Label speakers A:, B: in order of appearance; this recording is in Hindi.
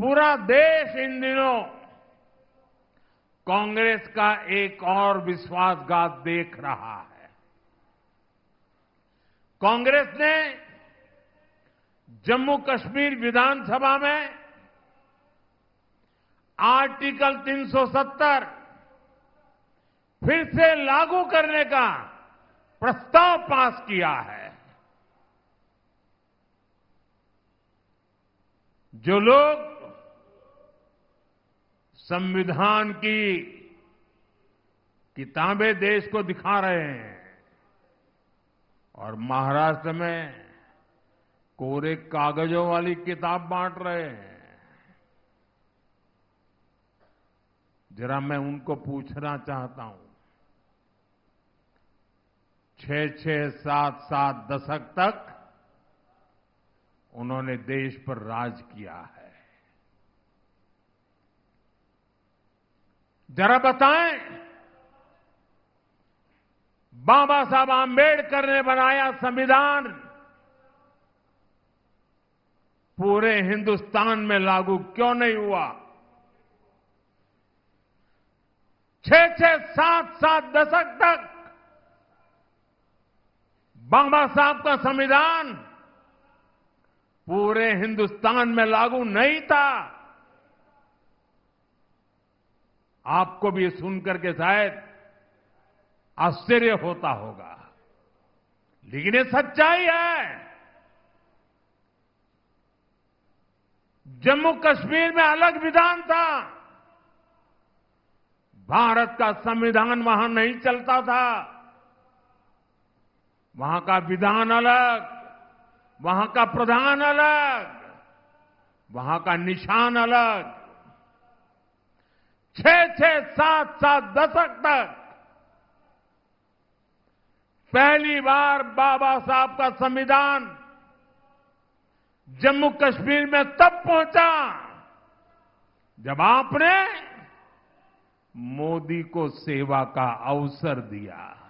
A: पूरा देश इन दिनों कांग्रेस का एक और विश्वासघात देख रहा है। कांग्रेस ने जम्मू कश्मीर विधानसभा में आर्टिकल 370 फिर से लागू करने का प्रस्ताव पास किया है। जो लोग संविधान की किताबें देश को दिखा रहे हैं और महाराष्ट्र में कोरे कागजों वाली किताब बांट रहे हैं, जरा मैं उनको पूछना चाहता हूं, 6-6, 7-7 दशक तक उन्होंने देश पर राज किया है। जरा बताएं, बाबा साहब आंबेडकर ने बनाया संविधान पूरे हिंदुस्तान में लागू क्यों नहीं हुआ? 6-6, 7-7 दशक तक बाबा साहब का संविधान पूरे हिंदुस्तान में लागू नहीं था। आपको भी सुनकर के शायद आश्चर्य होता होगा, लेकिन ये सच्चाई है। जम्मू कश्मीर में अलग विधान था, भारत का संविधान वहां नहीं चलता था। वहां का विधान अलग, वहां का प्रधान अलग, वहां का निशान अलग। 6-6, 7-7 दशक तक पहली बार बाबा साहब का संविधान जम्मू कश्मीर में तब पहुंचा जब आपने मोदी को सेवा का अवसर दिया।